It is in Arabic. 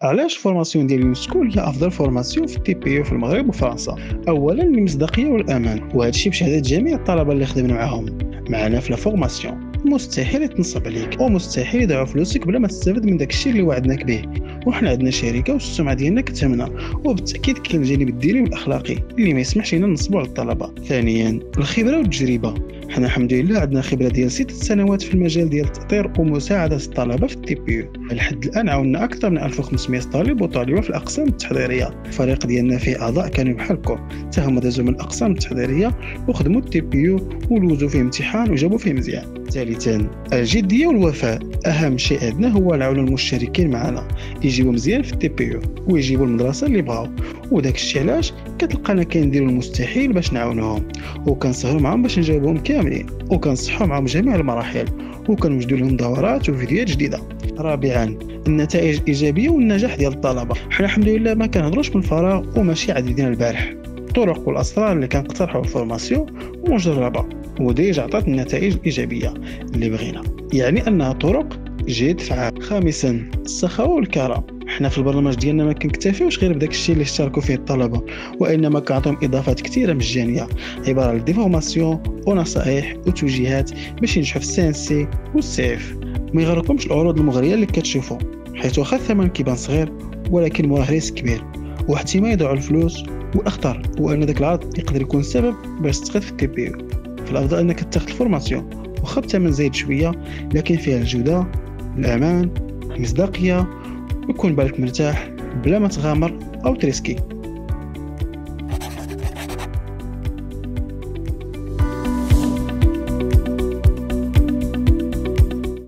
علاش الفورماسيون ديال يونسكول هي افضل فورماسيون في التي بي يو في المغرب وفرنسا؟ اولا المصداقيه والامان، وهذا الشيء بشهاده جميع الطلبه اللي خدمنا معاهم معنا في لا فورماسيون. مستحيل يتنصب عليك ومستحيل يضيعوا فلوسك بلا ما تستافد من داك الشيء اللي وعدناك به. وحنا عندنا شركه والسمعه ديالنا كتهمنا، وبالتاكيد كاين الجانب الديني والاخلاقي اللي ما يسمحش لنا ننصبوا على الطلبه. ثانيا الخبره والتجربه، حنا الحمد لله عندنا خبره ديال 6 سنوات في المجال ديال التطوير ومساعده الطلبه في التي بي يو. لحد الان عاوننا اكثر من 1500 طالب وطالبه في الاقسام التحضيريه. الفريق ديالنا فيه اعضاء كانوا بحالكم، حتى هما دازوا من الاقسام التحضيريه وخدموا التي بي يو ولوزوا فيه امتحان وجابوا فيه مزيان. ثالثا الجديه والوفاء، اهم شيء عندنا هو نعاونوا المشتركين معنا يجيبوا مزيان في التي بي يو ويجيبوا المدرسه اللي بغاو، وداك الشيء علاش كتلقانا كنديروا المستحيل باش نعاونوهم، وكنسهروا معاهم باش نجاوبهم كاملين، وكنصحوا معاهم جميع المراحل، وكنوجدوا لهم دورات وفيديوهات جديده. رابعا النتائج الايجابيه والنجاح ديال الطلبه، حنا الحمد لله ما كنهضروش من فراغ وماشي عدينا البارح. الطرق والاسرار اللي كنقترحوا الفورماسيون مجربه وديجا عطات النتائج الايجابيه اللي بغينا، يعني انها طرق جد فعال. خامسا السخاوه والكرم، حنا في البرنامج ديالنا ما كنكتفيوش غير بداك الشيء اللي اشتركوا فيه الطلبه، وانما كنعطيهم اضافات كثيره مجانيه عباره عن ديفورماسيون ونصائح وتوجيهات باش ينجحوا في السي ان سي والسي اف. ما يغركمش العروض المغريه اللي كتشوفوا، حيت واخا الثمن كيبان صغير ولكن موراه ريسك كبير واحتمال يضيعوا الفلوس، والاخطر هو ان داك العرض يقدر يكون سبب باش تسقط في التي بي يو. فالافضل انك تاخذ الفورماسيون واخا الثمن زايد شويه، لكن فيها الجوده، الامان، المصداقيه، ويكون بالك مرتاح بلا ما تغامر او تريسكي.